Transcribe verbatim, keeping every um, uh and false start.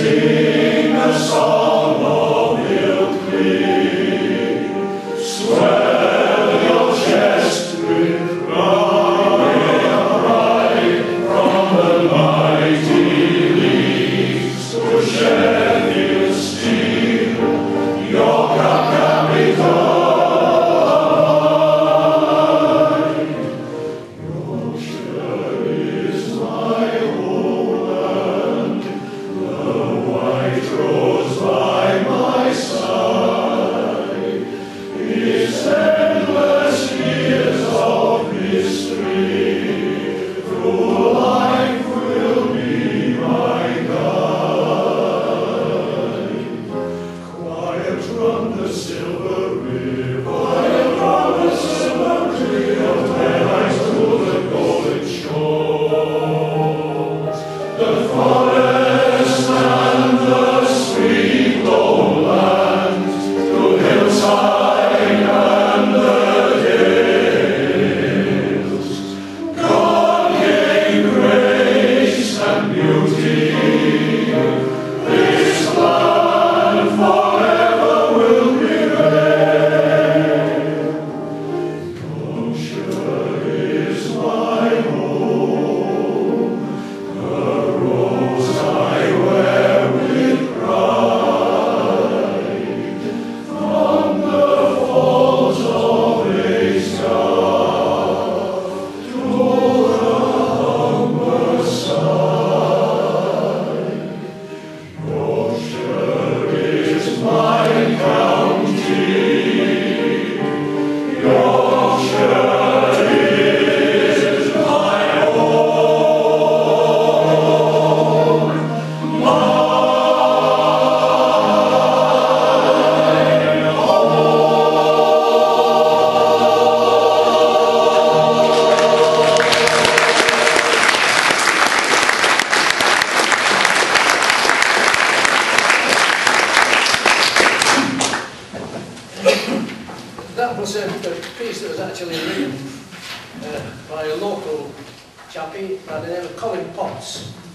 sing a song of milk-clean. Swell your chest with pride from the mighty leagues to Sheffield Steel, Yorkshire capital. Yorkshire is my homeland, the white rose by my side, its endless years of history, through life will be my guide. Quiet run the silver river, quiet run the silver river, when I to the golden shores, the forest and the sweet lowland, to hillside and the hills. God gave grace and beauty, this land forever will prevail. Yorkshire is my home, the rose I wear with pride, from the falls of Thurnscoe to the humber side. Yorkshire is my county, Yorkshire is my home, my That was a, a piece that was actually written uh, by a local chappie by the name of Colin Potts.